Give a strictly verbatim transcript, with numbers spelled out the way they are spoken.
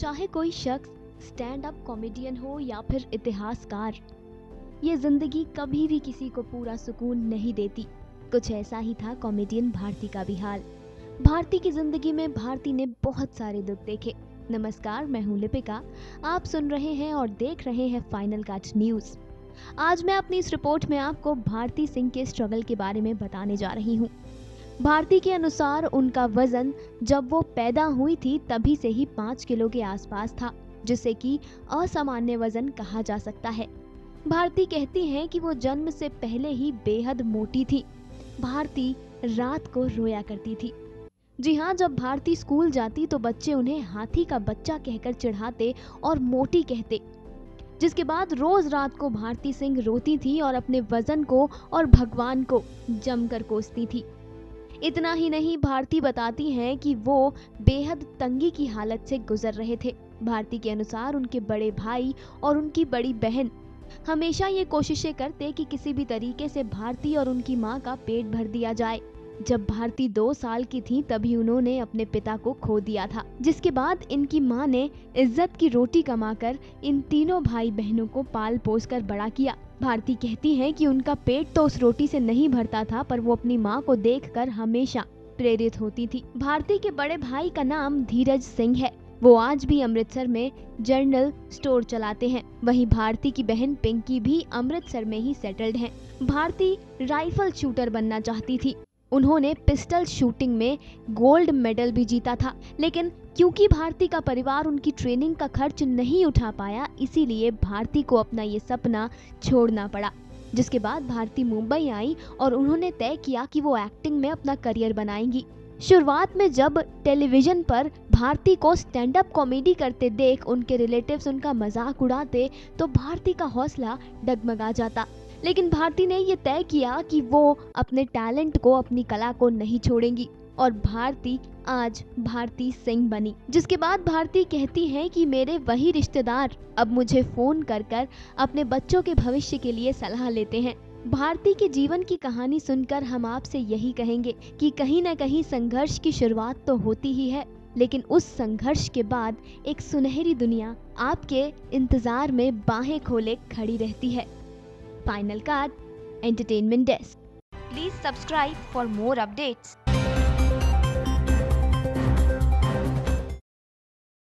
चाहे कोई शख्स स्टैंड अप कॉमेडियन हो या फिर इतिहासकार, ये जिंदगी कभी भी किसी को पूरा सुकून नहीं देती। कुछ ऐसा ही था कॉमेडियन भारती का भी हाल। भारती की जिंदगी में भारती ने बहुत सारे दुख देखे। नमस्कार, मैं हूं लिपिका। आप सुन रहे हैं और देख रहे हैं फाइनल कट न्यूज। आज मैं अपनी इस रिपोर्ट में आपको भारती सिंह के स्ट्रगल के बारे में बताने जा रही हूँ। भारती के अनुसार उनका वजन जब वो पैदा हुई थी तभी से ही पाँच किलो के आसपास था, जिसे कि असामान्य वजन कहा जा सकता है। भारती कहती हैं कि वो जन्म से पहले ही बेहद मोटी थी। भारती रात को रोया करती थी। जी हाँ, जब भारती स्कूल जाती तो बच्चे उन्हें हाथी का बच्चा कहकर चिढ़ाते और मोटी कहते, जिसके बाद रोज रात को भारती सिंह रोती थी और अपने वजन को और भगवान को जमकर कोसती थी। इतना ही नहीं, भारती बताती हैं कि वो बेहद तंगी की हालत से गुजर रहे थे। भारती के अनुसार उनके बड़े भाई और उनकी बड़ी बहन हमेशा ये कोशिशें करते कि किसी भी तरीके से भारती और उनकी माँ का पेट भर दिया जाए। जब भारती दो साल की थी तभी उन्होंने अपने पिता को खो दिया था, जिसके बाद इनकी माँ ने इज्जत की रोटी कमाकर इन तीनों भाई बहनों को पाल पोस कर बड़ा किया। भारती कहती हैं कि उनका पेट तो उस रोटी से नहीं भरता था, पर वो अपनी माँ को देखकर हमेशा प्रेरित होती थी। भारती के बड़े भाई का नाम धीरज सिंह है। वो आज भी अमृतसर में जनरल स्टोर चलाते हैं। वहीं भारती की बहन पिंकी भी अमृतसर में ही सेटल्ड हैं। भारती राइफल शूटर बनना चाहती थी। उन्होंने पिस्टल शूटिंग में गोल्ड मेडल भी जीता था, लेकिन क्योंकि भारती का परिवार उनकी ट्रेनिंग का खर्च नहीं उठा पाया, इसीलिए भारती को अपना ये सपना छोड़ना पड़ा। जिसके बाद भारती मुंबई आई और उन्होंने तय किया कि वो एक्टिंग में अपना करियर बनाएंगी। शुरुआत में जब टेलीविजन पर भारती को स्टैंड अप कॉमेडी करते देख उनके रिलेटिव्स उनका मजाक उड़ाते तो भारती का हौसला डगमगा जाता। लेकिन भारती ने ये तय किया कि वो अपने टैलेंट को, अपनी कला को नहीं छोड़ेंगी और भारती आज भारती सिंह बनी। जिसके बाद भारती कहती हैं कि मेरे वही रिश्तेदार अब मुझे फोन कर कर अपने बच्चों के भविष्य के लिए सलाह लेते हैं। भारती के जीवन की कहानी सुनकर हम आपसे यही कहेंगे कि कहीं न कहीं संघर्ष की शुरुआत तो होती ही है, लेकिन उस संघर्ष के बाद एक सुनहरी दुनिया आपके इंतजार में बाहें खोले खड़ी रहती है। Final cut entertainment desk. Please subscribe for more updates.